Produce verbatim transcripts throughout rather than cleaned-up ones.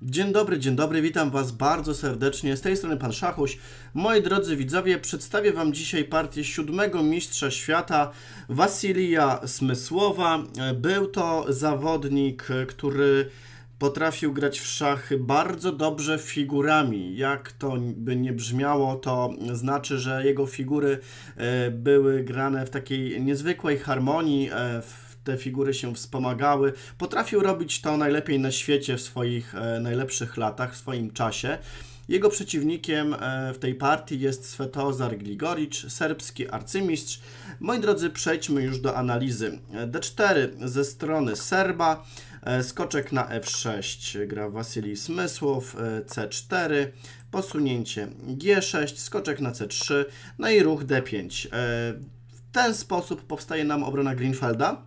Dzień dobry, dzień dobry, witam Was bardzo serdecznie. Z tej strony Pan Szachuś. Moi drodzy widzowie, przedstawię Wam dzisiaj partię siódmego mistrza świata Wasilija Smysłowa. Był to zawodnik, który potrafił grać w szachy bardzo dobrze figurami. Jak to by nie brzmiało, to znaczy, że jego figury były grane w takiej niezwykłej harmonii, w te figury się wspomagały. Potrafił robić to najlepiej na świecie w swoich e, najlepszych latach, w swoim czasie. Jego przeciwnikiem e, w tej partii jest Svetozar Grigoricz, serbski arcymistrz. Moi drodzy, przejdźmy już do analizy. D cztery ze strony Serba, e, skoczek na F sześć gra Wasilij Smysłow, e, C cztery, posunięcie G sześć, skoczek na C trzy, no i ruch D pięć. E, w ten sposób powstaje nam obrona Greenfelda.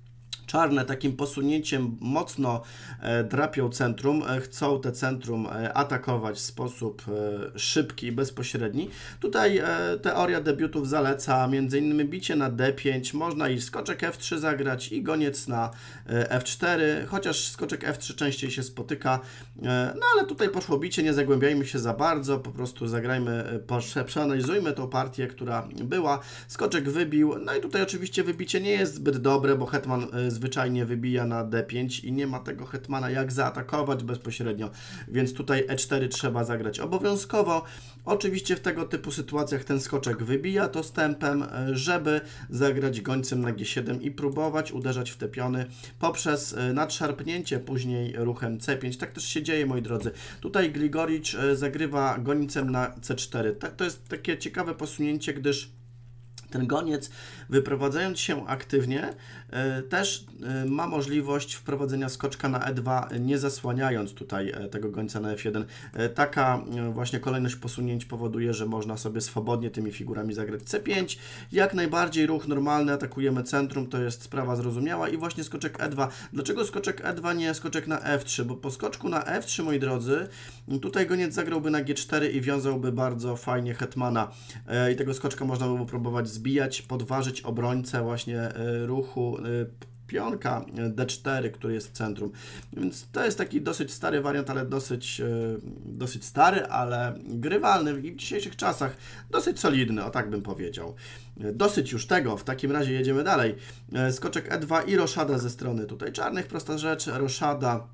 Czarne takim posunięciem mocno e, drapią centrum, e, chcą te centrum e, atakować w sposób e, szybki i bezpośredni. Tutaj e, teoria debiutów zaleca między innymi bicie na D pięć, można i skoczek F trzy zagrać i goniec na e, F cztery, chociaż skoczek F trzy częściej się spotyka, e, no ale tutaj poszło bicie, nie zagłębiajmy się za bardzo, po prostu zagrajmy, e, przeanalizujmy tą partię, która była. Skoczek wybił, no i tutaj oczywiście wybicie nie jest zbyt dobre, bo hetman e, zwyczajnie wybija na D pięć i nie ma tego hetmana jak zaatakować bezpośrednio, więc tutaj E cztery trzeba zagrać obowiązkowo. Oczywiście w tego typu sytuacjach ten skoczek wybija to stępem, żeby zagrać gońcem na G siedem i próbować uderzać w te piony poprzez nadszarpnięcie później ruchem C pięć. Tak też się dzieje, moi drodzy. Tutaj Grigoricz zagrywa gońcem na C cztery. To jest takie ciekawe posunięcie, gdyż ten goniec, wyprowadzając się aktywnie, też ma możliwość wprowadzenia skoczka na E dwa, nie zasłaniając tutaj tego gońca na F jeden. Taka właśnie kolejność posunięć powoduje, że można sobie swobodnie tymi figurami zagrać C pięć. Jak najbardziej ruch normalny, atakujemy centrum, to jest sprawa zrozumiała i właśnie skoczek E dwa. Dlaczego skoczek E dwa, nie skoczek na F trzy? Bo po skoczku na F trzy, moi drodzy, tutaj goniec zagrałby na G cztery i wiązałby bardzo fajnie hetmana i tego skoczka można by próbować zbijać, podważyć obrońcę właśnie ruchu pionka D cztery, który jest w centrum. Więc to jest taki dosyć stary wariant, ale dosyć, dosyć stary, ale grywalny w dzisiejszych czasach. Dosyć solidny, o tak bym powiedział. Dosyć już tego, w takim razie jedziemy dalej. Skoczek E dwa i roszada ze strony tutaj czarnych, prosta rzecz, roszada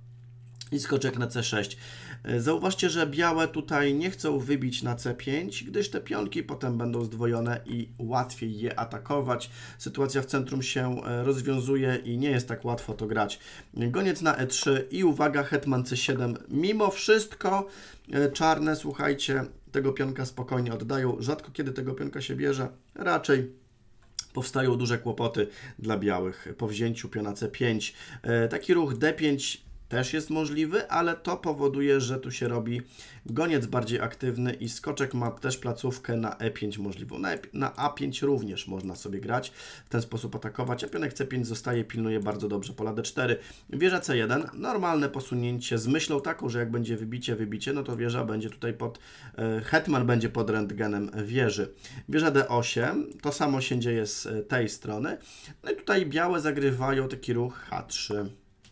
i skoczek na C sześć. Zauważcie, że białe tutaj nie chcą wybić na C pięć, gdyż te pionki potem będą zdwojone i łatwiej je atakować. Sytuacja w centrum się rozwiązuje i nie jest tak łatwo to grać. Goniec na E trzy i uwaga, hetman C siedem. Mimo wszystko czarne, słuchajcie, tego pionka spokojnie oddają. Rzadko kiedy tego pionka się bierze, raczej powstają duże kłopoty dla białych po wzięciu piona C pięć. Taki ruch D pięć też jest możliwy, ale to powoduje, że tu się robi goniec bardziej aktywny i skoczek ma też placówkę na E pięć możliwą. Na, e na A pięć również można sobie grać, w ten sposób atakować, a pionek C pięć zostaje, pilnuje bardzo dobrze pola D cztery. Wieża C jeden, normalne posunięcie z myślą taką, że jak będzie wybicie, wybicie, no to wieża będzie tutaj pod, e, hetman będzie pod rentgenem wieży. Wieża D osiem, to samo się dzieje z tej strony. No i tutaj białe zagrywają taki ruch H trzy.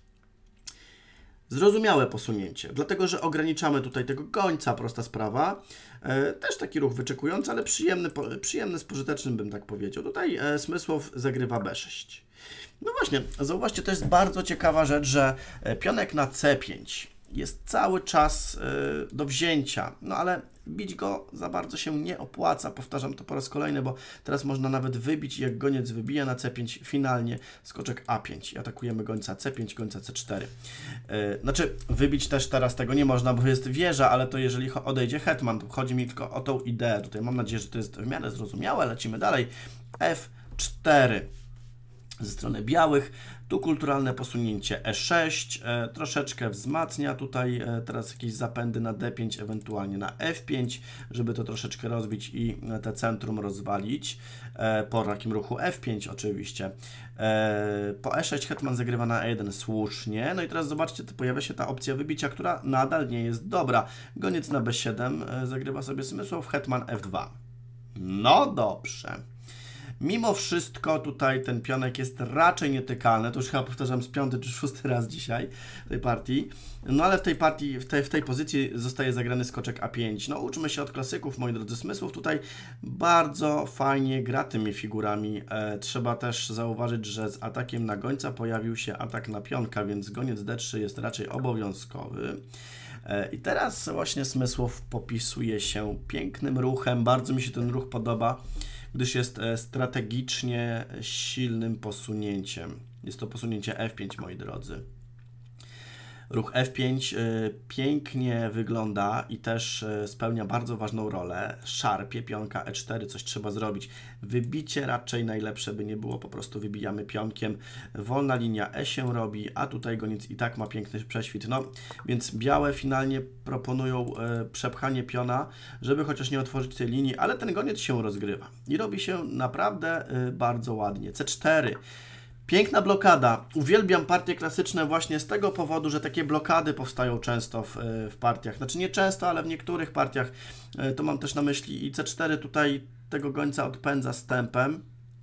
Zrozumiałe posunięcie, dlatego że ograniczamy tutaj tego gońca, prosta sprawa. E, też taki ruch wyczekujący, ale przyjemny, przyjemny z pożytecznym, bym tak powiedział. Tutaj e, Smysłow zagrywa B sześć. No właśnie, zauważcie, to jest bardzo ciekawa rzecz, że pionek na C pięć jest cały czas y, do wzięcia, no ale bić go za bardzo się nie opłaca, powtarzam to po raz kolejny, bo teraz można nawet wybić, jak goniec wybija na C pięć, finalnie skoczek A pięć i atakujemy gońca C pięć, gońca C cztery. Yy, znaczy, wybić też teraz tego nie można, bo jest wieża, ale to jeżeli odejdzie hetman, to chodzi mi tylko o tą ideę. Tutaj mam nadzieję, że to jest w miarę zrozumiałe, lecimy dalej. F cztery. Ze strony białych, tu kulturalne posunięcie E sześć, e, troszeczkę wzmacnia tutaj e, teraz jakieś zapędy na D pięć, ewentualnie na F pięć, żeby to troszeczkę rozbić i te centrum rozwalić, e, po takim ruchu F pięć oczywiście. E, po E sześć hetman zagrywa na E jeden słusznie, no i teraz zobaczcie, to pojawia się ta opcja wybicia, która nadal nie jest dobra. Goniec na B siedem, e, zagrywa sobie Smysłow, hetman F dwa. No dobrze. Mimo wszystko tutaj ten pionek jest raczej nietykalny, to już chyba powtarzam z piąty czy szósty raz dzisiaj w tej partii, no ale w tej partii, w tej, w tej pozycji zostaje zagrany skoczek A pięć. No uczmy się od klasyków, moi drodzy, Smysłów tutaj bardzo fajnie gra tymi figurami. E, trzeba też zauważyć, że z atakiem na gońca pojawił się atak na pionka, więc goniec D trzy jest raczej obowiązkowy. E, I teraz właśnie Smysłów popisuje się pięknym ruchem, bardzo mi się ten ruch podoba, gdyż jest strategicznie silnym posunięciem. Jest to posunięcie F pięć, moi drodzy. Ruch F pięć y, pięknie wygląda i też y, spełnia bardzo ważną rolę. Szarpie pionka E cztery, coś trzeba zrobić. Wybicie raczej najlepsze by nie było, po prostu wybijamy pionkiem. Wolna linia E się robi, a tutaj goniec i tak ma piękny prześwit. No, więc białe finalnie proponują y, przepchanie piona, żeby chociaż nie otworzyć tej linii, ale ten goniec się rozgrywa i robi się naprawdę y, bardzo ładnie. C cztery. Piękna blokada. Uwielbiam partie klasyczne właśnie z tego powodu, że takie blokady powstają często w, w partiach. Znaczy nie często, ale w niektórych partiach. To mam też na myśli i C cztery tutaj tego gońca odpędza stępem.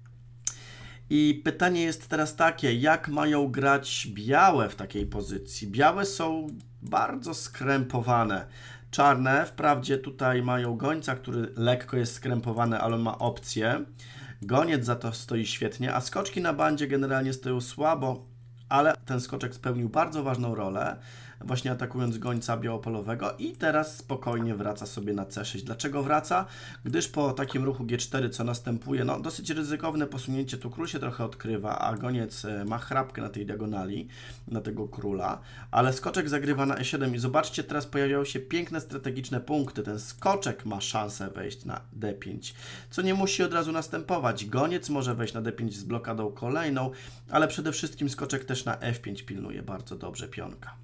I pytanie jest teraz takie, jak mają grać białe w takiej pozycji? Białe są bardzo skrępowane. Czarne wprawdzie tutaj mają gońca, który lekko jest skrępowany, ale on ma opcję. Goniec za to stoi świetnie, a skoczki na bandzie generalnie stoją słabo, ale ten skoczek spełnił bardzo ważną rolę, właśnie atakując gońca białopolowego i teraz spokojnie wraca sobie na C sześć. Dlaczego wraca? Gdyż po takim ruchu G cztery, co następuje, no dosyć ryzykowne posunięcie, tu król się trochę odkrywa, a goniec ma chrapkę na tej diagonali, na tego króla, ale skoczek zagrywa na E siedem i zobaczcie, teraz pojawiają się piękne strategiczne punkty. Ten skoczek ma szansę wejść na D pięć, co nie musi od razu następować. Goniec może wejść na D pięć z blokadą kolejną, ale przede wszystkim skoczek też na F pięć pilnuje bardzo dobrze pionka.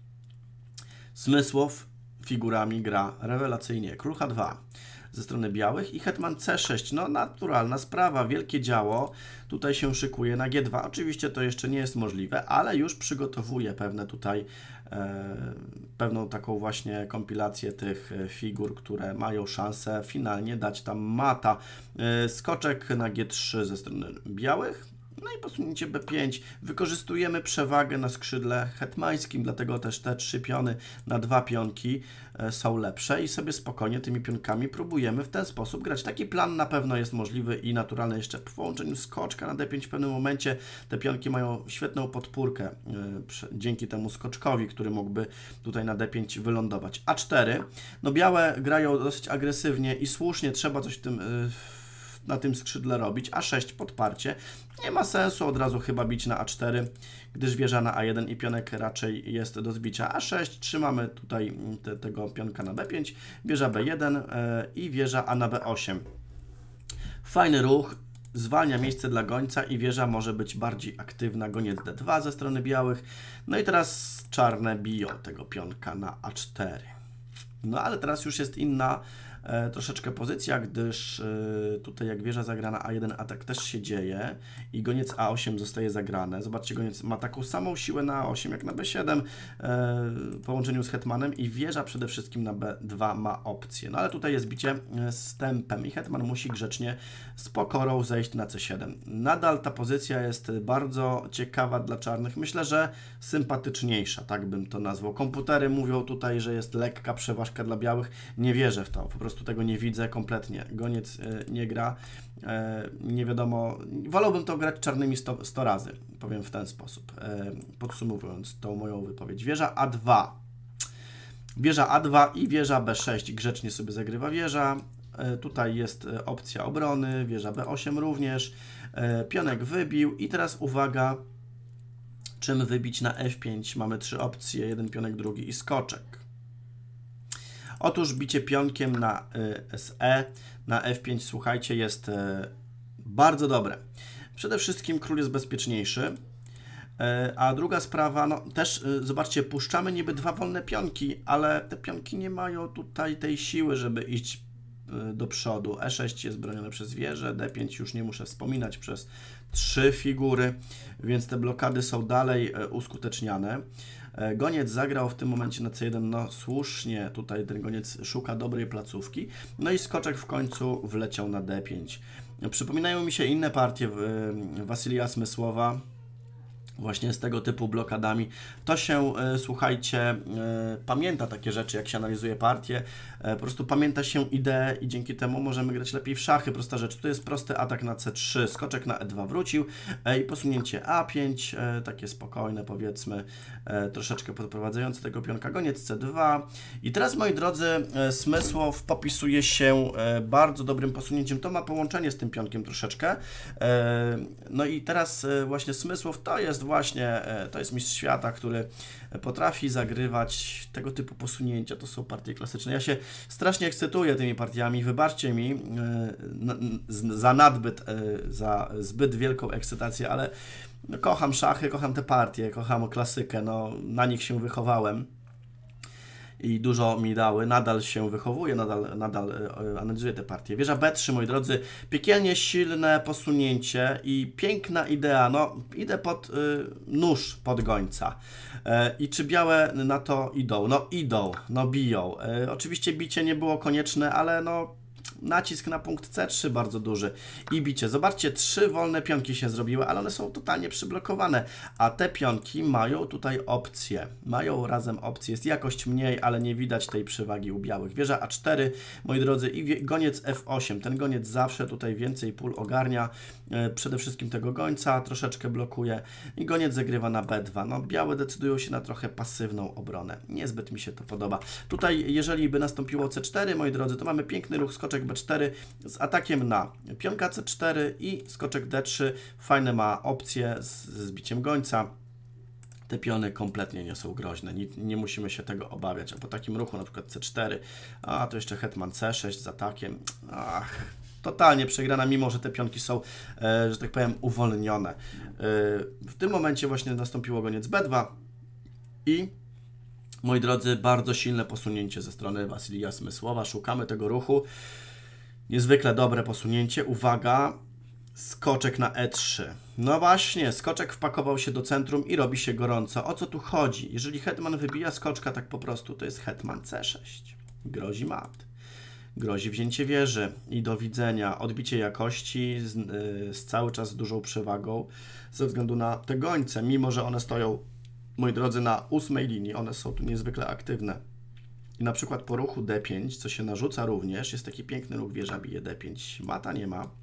Smysłów figurami gra rewelacyjnie. Król H dwa ze strony białych i hetman C sześć. No naturalna sprawa, wielkie działo tutaj się szykuje na G dwa. Oczywiście to jeszcze nie jest możliwe, ale już przygotowuje pewne tutaj e, pewną taką właśnie kompilację tych figur, które mają szansę finalnie dać tam mata. E, skoczek na G trzy ze strony białych. No i posunięcie B pięć. Wykorzystujemy przewagę na skrzydle hetmańskim, dlatego też te trzy piony na dwa pionki są lepsze i sobie spokojnie tymi pionkami próbujemy w ten sposób grać. Taki plan na pewno jest możliwy i naturalny jeszcze w połączeniu skoczka na D pięć w pewnym momencie. Te pionki mają świetną podpórkę dzięki temu skoczkowi, który mógłby tutaj na D pięć wylądować. A cztery. No białe grają dosyć agresywnie i słusznie, trzeba coś w tym na tym skrzydle robić. A sześć podparcie. Nie ma sensu od razu chyba bić na A cztery, gdyż wieża na A jeden i pionek raczej jest do zbicia. A sześć trzymamy tutaj te, tego pionka na B pięć, wieża B jeden yy, i wieża A na B osiem. Fajny ruch, zwalnia miejsce dla gońca i wieża może być bardziej aktywna. Goniec D dwa ze strony białych. No i teraz czarne biją tego pionka na A cztery. No ale teraz już jest inna E, troszeczkę pozycja, gdyż e, tutaj jak wieża zagrana A jeden atak też się dzieje i goniec A osiem zostaje zagrane. Zobaczcie, goniec ma taką samą siłę na A osiem jak na B siedem e, w połączeniu z hetmanem i wieża przede wszystkim na B dwa ma opcję. No ale tutaj jest bicie z tempem i hetman musi grzecznie z pokorą zejść na C siedem. Nadal ta pozycja jest bardzo ciekawa dla czarnych. Myślę, że sympatyczniejsza, tak bym to nazwał. Komputery mówią tutaj, że jest lekka przeważka dla białych. Nie wierzę w to. Po prostu tego nie widzę kompletnie. Goniec y, nie gra. Y, nie wiadomo. Wolałbym to grać czarnymi sto razy. Powiem w ten sposób. Y, podsumowując tą moją wypowiedź. Wieża A dwa. Wieża A dwa i wieża B sześć. Grzecznie sobie zagrywa wieża. Y, tutaj jest y, opcja obrony. Wieża B osiem również. Y, pionek wybił. I teraz uwaga. Czym wybić na F pięć? Mamy trzy opcje. Jeden pionek, drugi i skoczek. Otóż bicie pionkiem na y, S E, na F pięć, słuchajcie, jest y, bardzo dobre. Przede wszystkim król jest bezpieczniejszy, y, a druga sprawa, no też y, zobaczcie, puszczamy niby dwa wolne pionki, ale te pionki nie mają tutaj tej siły, żeby iść y, do przodu. E sześć jest bronione przez wieżę, D pięć już nie muszę wspominać, przez trzy figury, więc te blokady są dalej y, uskuteczniane. Goniec zagrał w tym momencie na C jeden, no słusznie, tutaj ten goniec szuka dobrej placówki, no i skoczek w końcu wleciał na D pięć. Przypominają mi się inne partie Wasylija Smysłowa, właśnie z tego typu blokadami. To się, e, słuchajcie, e, pamięta takie rzeczy, jak się analizuje partię. E, po prostu pamięta się ideę i dzięki temu możemy grać lepiej w szachy. Prosta rzecz. Tu jest prosty atak na C trzy, skoczek na E dwa wrócił e, i posunięcie A pięć, e, takie spokojne, powiedzmy, e, troszeczkę podprowadzające tego pionka, goniec C dwa. I teraz, moi drodzy, e, Smysłow popisuje się e, bardzo dobrym posunięciem. To ma połączenie z tym pionkiem troszeczkę. E, no i teraz e, właśnie Smysłow to jest właśnie, to jest mistrz świata, który potrafi zagrywać tego typu posunięcia. To są partie klasyczne. Ja się strasznie ekscytuję tymi partiami. Wybaczcie mi za nadbyt, za zbyt wielką ekscytację, ale kocham szachy, kocham te partie, kocham klasykę. No, na nich się wychowałem i dużo mi dały, nadal się wychowuję, nadal, nadal analizuję te partie. Wieża B trzy, moi drodzy, piekielnie silne posunięcie i piękna idea, no idę pod y, nóż pod gońca. E, I czy białe na to idą? No idą, no biją. E, oczywiście bicie nie było konieczne, ale no nacisk na punkt C trzy bardzo duży i bicie. Zobaczcie, trzy wolne pionki się zrobiły, ale one są totalnie przyblokowane, a te pionki mają tutaj opcję. Mają razem opcję. Jest jakość mniej, ale nie widać tej przewagi u białych. Wieża A cztery, moi drodzy, i goniec F osiem. Ten goniec zawsze tutaj więcej pól ogarnia. E, przede wszystkim tego gońca troszeczkę blokuje i goniec zagrywa na B dwa. No, białe decydują się na trochę pasywną obronę. Niezbyt mi się to podoba. Tutaj, jeżeli by nastąpiło C cztery, moi drodzy, to mamy piękny ruch, skoczek B cztery z atakiem na pionka C cztery i skoczek D trzy. Fajne ma opcje z, z biciem gońca. Te piony kompletnie nie są groźne, nie, nie musimy się tego obawiać. A po takim ruchu, na przykład C cztery, a to jeszcze hetman C sześć z atakiem. Ach, totalnie przegrana, mimo że te pionki są, e, że tak powiem, uwolnione. E, w tym momencie właśnie nastąpiło goniec B dwa i, moi drodzy, bardzo silne posunięcie ze strony Wasylija Smysłowa. Szukamy tego ruchu. Niezwykle dobre posunięcie. Uwaga, skoczek na E trzy. No właśnie, skoczek wpakował się do centrum i robi się gorąco. O co tu chodzi? Jeżeli hetman wybija skoczka tak po prostu, to jest hetman C sześć. Grozi mat. Grozi wzięcie wieży i do widzenia. Odbicie jakości z, yy, z cały czas z dużą przewagą ze względu na te gońce. Mimo że one stoją, moi drodzy, na ósmej linii, one są tu niezwykle aktywne. I na przykład po ruchu D pięć, co się narzuca również, jest taki piękny ruch, wieża bije D pięć, mata nie ma,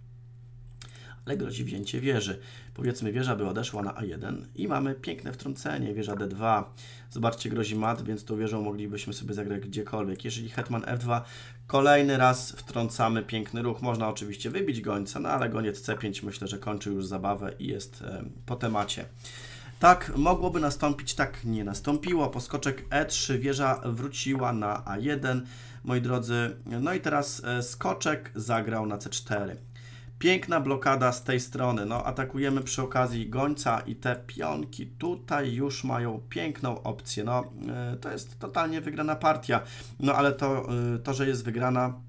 ale grozi wzięcie wieży. Powiedzmy, wieża by odeszła na A jeden i mamy piękne wtrącenie, wieża D dwa. Zobaczcie, grozi mat, więc tą wieżą moglibyśmy sobie zagrać gdziekolwiek. Jeżeli hetman F dwa, kolejny raz wtrącamy piękny ruch. Można oczywiście wybić gońca, no ale goniec C pięć myślę, że kończy już zabawę i jest e, po temacie. Tak mogłoby nastąpić, tak nie nastąpiło. Po skoczek E trzy wieża wróciła na A jeden, moi drodzy. No i teraz skoczek zagrał na C cztery. Piękna blokada z tej strony. No, atakujemy przy okazji gońca i te pionki tutaj już mają piękną opcję. No, to jest totalnie wygrana partia. No, ale to, to że jest wygrana,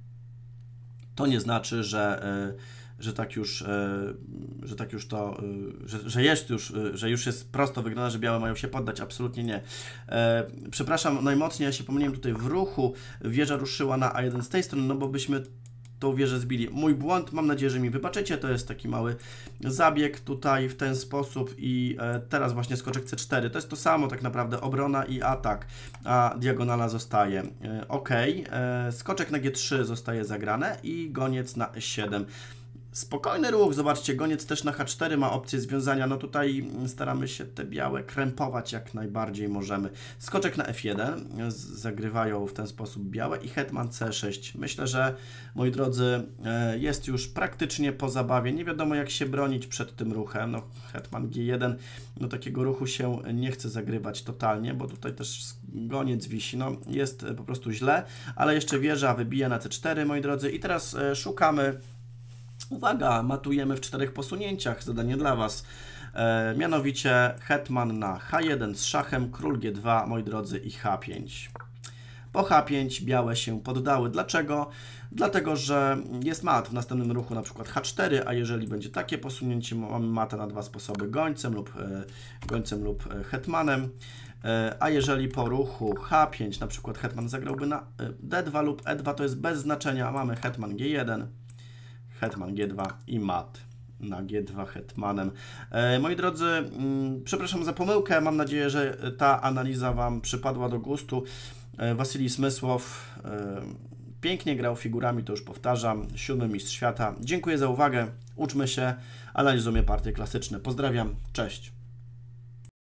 to nie znaczy, że że tak już, że tak już to, że, że jest już, że już jest prosto wygrana, że białe mają się poddać. Absolutnie nie. Przepraszam najmocniej, ja się pomyliłem tutaj w ruchu. Wieża ruszyła na A jeden z tej strony, no bo byśmy tą wieżę zbili. Mój błąd, mam nadzieję, że mi wybaczycie, to jest taki mały zabieg tutaj w ten sposób i teraz właśnie skoczek C cztery. To jest to samo tak naprawdę, obrona i atak, a diagonala zostaje. Ok, skoczek na G trzy zostaje zagrane i goniec na E siedem. Spokojny ruch, zobaczcie, goniec też na H cztery ma opcję związania, no tutaj staramy się te białe krępować jak najbardziej możemy. Skoczek na F jeden, zagrywają w ten sposób białe i hetman C sześć. Myślę, że, moi drodzy, jest już praktycznie po zabawie, nie wiadomo jak się bronić przed tym ruchem, no hetman G jeden, no takiego ruchu się nie chce zagrywać totalnie, bo tutaj też goniec wisi, no jest po prostu źle, ale jeszcze wieża wybija na C cztery, moi drodzy, i teraz szukamy. Uwaga, matujemy w czterech posunięciach, zadanie dla Was. E, mianowicie hetman na H jeden z szachem, król G dwa, moi drodzy, i H pięć. Po H pięć białe się poddały. Dlaczego? Dlatego, że jest mat w następnym ruchu, na przykład H cztery, a jeżeli będzie takie posunięcie, mamy matę na dwa sposoby, gońcem lub, e, gońcem lub e, hetmanem. E, a jeżeli po ruchu H pięć, na przykład hetman zagrałby na D dwa lub E dwa, to jest bez znaczenia, mamy hetman G jeden. hetman G dwa i mat na G dwa hetmanem. E, moi drodzy, mm, przepraszam za pomyłkę, mam nadzieję, że ta analiza Wam przypadła do gustu. E, Wasilij Smysłow e, pięknie grał figurami, to już powtarzam, siódmy mistrz świata. Dziękuję za uwagę, uczmy się, analizujmy partie klasyczne. Pozdrawiam, cześć.